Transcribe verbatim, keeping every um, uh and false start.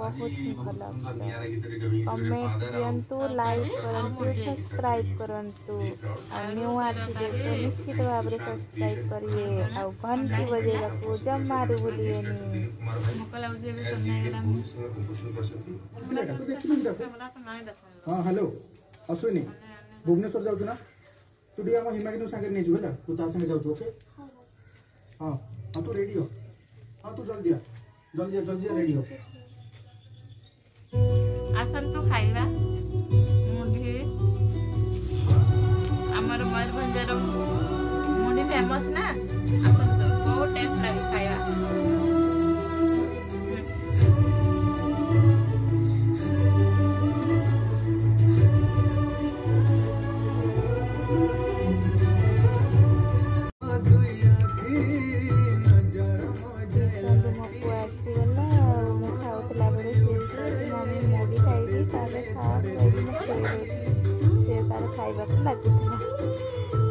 बहुत ही भल कमेंट दिंतु लाइक करंतु सब्सक्राइब करंतु न्यू आथिबे तो निश्चित भाव में सब्सक्राइब करिए आ घंटी बजेगा को जमारू भूलिएनी। हाँ हेलो अश्विनी भुवनेश्वर जाऊँ ना तू टे आम हिमागिनी सागर नहीं है तू ता संगे जाऊँ ओके। हाँ हाँ तू रेडी हो। हाँ तू जल्दी आ जल्दी जल्दी रेडी हो। आसतु खाइबा मुढ़ी आमर मयूरभंजर मुढ़ी फेमस ना आसतु बहुत टेस्ट लगे खाइबा। खाइबा लागुला।